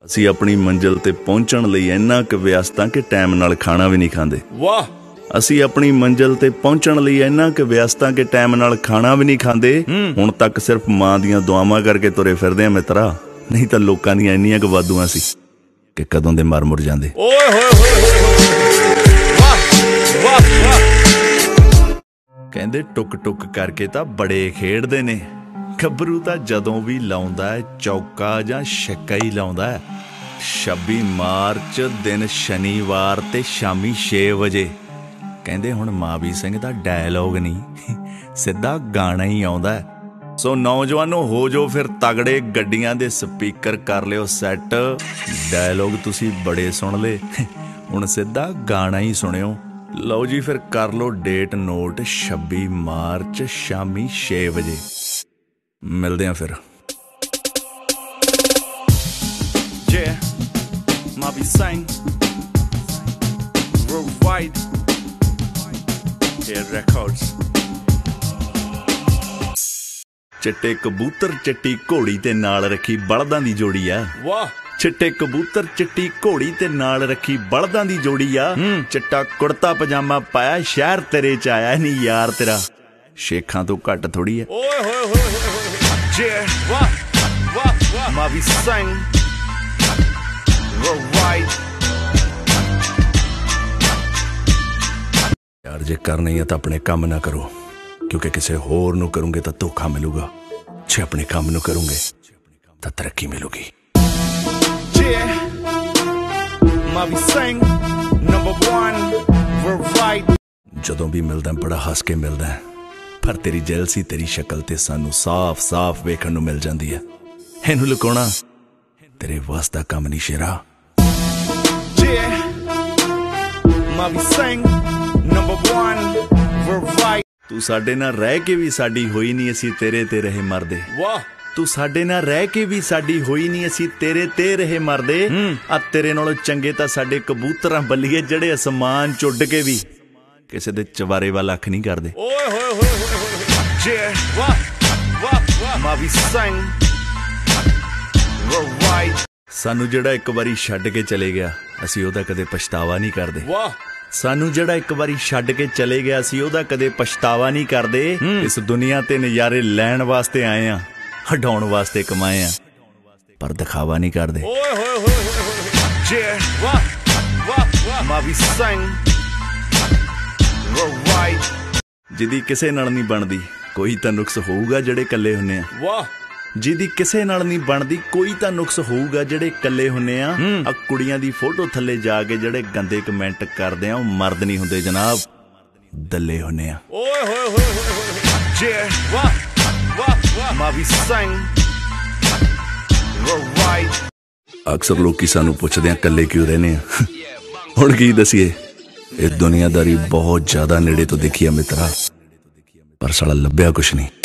ਅਸੀਂ ਆਪਣੀ ਮੰਜ਼ਿਲ ਤੇ ਪਹੁੰਚਣ ਲਈ ਇੰਨਾ ਕੁ ਵਿਅਸਤ ਕਿ ਟਾਈਮ ਨਾਲ ਖਾਣਾ ਵੀ ਨਹੀਂ ਖਾਂਦੇ। ਵਾਹ। ਅਸੀਂ ਆਪਣੀ ਮੰਜ਼ਿਲ ਤੇ ਪਹੁੰਚਣ ਲਈ ਇੰਨਾ ਕੁ ਵਿਅਸਤ ਕਿ ਟਾਈਮ ਨਾਲ ਖਾਣਾ ਵੀ ਨਹੀਂ ਖਾਂਦੇ। ਹੁਣ ਤੱਕ ਸਿਰਫ ਮਾਂ ਦੀਆਂ ਦੁਆਵਾਂ ਕਰਕੇ ਤੁਰੇ ਫਿਰਦੇ ਆ ਮਿੱਤਰਾ, ਨਹੀਂ ਤਾਂ ਲੋਕਾਂ ਦੀਆਂ ਇੰਨੀਆਂ ਕੁ ਵਾਧੂਆਂ ਸੀ ਕਿ ਕਦੋਂ ਦੇ ਮਰ ਮੁਰ ਜਾਂਦੇ। ਓਏ ਹੋਏ ਹੋਏ ਵਾਹ ਵਾਹ ਵਾਹ। ਕਹਿੰਦੇ ਟੁਕ ਟੁਕ ਕਰਕੇ ਤਾਂ ਬੜੇ ਖੇਡਦੇ ਨੇ। ਗੱਭਰੂ ਤਾਂ ਜਦੋਂ ਵੀ ਲਾਉਂਦਾ ਚੌਕਾ ਜਾਂ ਛੱਕਾ ਹੀ ਲਾਉਂਦਾ। 26 ਮਾਰਚ ਦਿਨ ਸ਼ਨੀਵਾਰ ਤੇ ਸ਼ਾਮੀ 6 ਵਜੇ। ਕਹਿੰਦੇ ਹੁਣ ਮਾਵੀ ਸਿੰਘ ਦਾ ਡਾਇਲੋਗ ਨਹੀਂ, ਸਿੱਧਾ ਗਾਣਾ ਹੀ ਆਉਂਦਾ। ਸੋ ਨੌਜਵਾਨੋ ਹੋ ਜੋ ਫਿਰ ਤਗੜੇ, ਗੱਡੀਆਂ ਦੇ ਸਪੀਕਰ ਕਰ ਲਿਓ ਸੈੱਟ। ਡਾਇਲੋਗ ਤੁਸੀਂ ਬੜੇ ਸੁਣ ਲਏ, ਹੁਣ ਸਿੱਧਾ ਗਾਣਾ ਹੀ ਸੁਣਿਓ। ਲਓ ਜੀ ਫਿਰ ਕਰ ਲਓ ਡੇਟ ਨੋਟ, 26 ਮਾਰਚ ਸ਼ਾਮੀ 6 ਵਜੇ ਮਿਲਦੇ ਆ ਫਿਰ। ਮਾਵੀ ਸਿੰਘ worldwide records। ਚਿੱਟੇ ਕਬੂਤਰ ਚਿੱਟੀ ਘੋੜੀ ਤੇ ਨਾਲ ਰੱਖੀ ਬਲਦਾਂ ਦੀ ਜੋੜੀ ਆ। ਵਾਹ। ਚਿੱਟੇ ਕਬੂਤਰ ਚਿੱਟੀ ਘੋੜੀ ਤੇ ਨਾਲ ਰੱਖੀ ਬਲਦਾਂ ਦੀ ਜੋੜੀ ਆ। ਚਿੱਟਾ ਕੁੜਤਾ ਪਜਾਮਾ ਪਾਇਆ, ਸ਼ਹਿਰ ਤੇਰੇ ਚ ਆਇਆ ਨਹੀਂ ਯਾਰ ਤੇਰਾ ਸ਼ੇਖਾਂ ਤੋਂ ਘੱਟ ਥੋੜੀ ਆ। ਓਏ ਹੋਏ ਹੋਏ ਵਾਹ ਵਾਹ ਵਾਹ। ਮਾਵੀ ਸਿੰਘ worldwide। ਯਾਰ ਜੇ ਕਰਨਾ ਹੀ ਆ ਤਾਂ ਆਪਣੇ ਕੰਮ ਨਾ ਕਰੋ, ਕਿਉਂਕਿ ਕਿਸੇ ਹੋਰ ਨੂੰ ਕਰੋਗੇ ਤਾਂ ਧੋਖਾ ਮਿਲੂਗਾ। ਜੇ ਆਪਣੇ ਕੰਮ ਨੂੰ ਕਰੋਗੇ ਤਾਂ ਤਰੱਕੀ ਮਿਲੂਗੀ। ਮਾਵੀ ਸਿੰਘ number 1 worldwide। ਜਦੋਂ ਵੀ ਮਿਲਦਾ ਬੜਾ ਹੱਸ ਕੇ ਮਿਲਦਾ, ਪਰ ਤੇਰੀ ਜੈਲਸੀ ਤੇਰੀ ਸ਼ਕਲ ਤੇ ਸਾਨੂੰ ਸਾਫ਼-ਸਾਫ਼ ਵੇਖਣ ਨੂੰ ਮਿਲ ਜਾਂਦੀ ਹੈ। ਇਹਨੂੰ ਲੁਕਾਉਣਾ ਤੇਰੇ ਵਾਸ ਦਾ ਕੰਮ ਨਹੀਂ ਸ਼ੇਰਾ। ਮਾਵੀ ਸਿੰਘ number 1 worldwide। ਤੂੰ ਸਾਡੇ ਨਾਲ ਰਹਿ ਕੇ ਵੀ ਸਾਡੀ ਹੋਈ ਨਹੀਂ, ਅਸੀਂ ਤੇਰੇ ਤੇ ਰਹੇ ਮਰਦੇ। ਵਾਹ। ਤੂੰ ਸਾਡੇ ਨਾਲ ਰਹਿ ਕੇ ਵੀ ਸਾਡੀ ਹੋਈ ਨਹੀਂ, ਅਸੀਂ ਤੇਰੇ ਤੇ ਰਹੇ ਮਰਦੇ। ਆ ਤੇਰੇ ਨਾਲੋਂ ਚੰਗੇ ਤਾਂ ਸਾਡੇ ਕਬੂਤਰਾਂ ਬੱਲੀਏ, ਜਿਹੜੇ ਅਸਮਾਨ ਚੁੱਡ ਕੇ ਵੀ ਕਿਸੇ ਦੇ ਚਵਾਰੇ ਵੱਲ ਅੱਖ ਨਹੀਂ ਕਰਦੇ। ਓਏ ਹੋਏ ਹੋਏ ਵਾਹ ਵਾਹ ਵਾਹ। ਮਾਵੀ ਸਿੰਘ worldwide। ਸਾਨੂੰ ਜਿਹੜਾ ਇੱਕ ਵਾਰੀ ਛੱਡ ਕੇ ਚਲੇ ਗਿਆ, ਅਸੀਂ ਉਹਦਾ ਕਦੇ ਪਛਤਾਵਾ ਨਹੀਂ ਕਰਦੇ। ਵਾਹ। ਸਾਨੂੰ ਜਿਹੜਾ ਇੱਕ ਵਾਰੀ ਛੱਡ ਕੇ ਚਲੇ ਗਿਆ, ਅਸੀਂ ਉਹਦਾ ਕਦੇ ਪਛਤਾਵਾ ਨਹੀਂ ਕਰਦੇ। ਇਸ ਦੁਨੀਆ ਤੇ ਨਜ਼ਾਰੇ ਲੈਣ ਵਾਸਤੇ ਆਏ ਆ, ਹਟਾਉਣ ਵਾਸਤੇ ਕਮਾਏ ਆ, ਪਰ ਦਿਖਾਵਾ ਨਹੀਂ ਕਰਦੇ। ਓਏ ਹੋਏ ਹੋਏ ਵਾਹ ਵਾਹ ਵਾਹ। ਮਾਵੀ ਸਿੰਘ worldwide। ਜਿਹਦੀ ਕਿਸੇ ਨਾਲ ਨਹੀਂ ਬਣਦੀ ਕੋਈ ਤਾਂ ਨੁਕਸ ਹੋਊਗਾ ਜਿਹੜੇ ਇਕੱਲੇ ਹੁੰਨੇ ਆ। ਵਾਹ। ਜਿਹਦੀ ਕਿਸੇ ਨਾਲ ਨਹੀਂ ਬਣਦੀ ਕੋਈ ਤਾਂ ਨੁਕਸ ਹੋਊਗਾ ਜਿਹੜੇ ਇਕੱਲੇ ਹੁੰਨੇ ਆ। ਆ ਕੁੜੀਆਂ ਦੀ ਫੋਟੋ ਥੱਲੇ ਜਾ ਕੇ ਜਿਹੜੇ ਗੰਦੇ ਕਮੈਂਟ ਕਰਦੇ ਆ, ਉਹ ਮਰਦ ਨਹੀਂ ਹੁੰਦੇ ਜਨਾਬ, ਦੱਲੇ ਹੁੰਨੇ ਆ। ਓਏ ਹੋਏ ਹੋਏ ਵਾਹ ਵਾਹ ਵਾਹ। ਮਾਵੀ ਸਿੰਘ worldwide। ਅਕਸਰ ਲੋਕੀ ਸਾਨੂੰ ਪੁੱਛਦੇ ਆ ਇਕੱਲੇ ਕਿਉਂ ਰਹਿੰਦੇ ਆ। ਹੁਣ ਕੀ ਦਸੀਏ, ਇਹ ਦੁਨੀਆਦਾਰੀ ਬਹੁਤ ਜ਼ਿਆਦਾ ਨੇੜੇ ਤੋਂ ਦੇਖੀ ਆ ਮਿੱਤਰਾ, ਪਰ ਸਾਲਾ ਲੱਭਿਆ ਕੁਛ ਨਹੀਂ।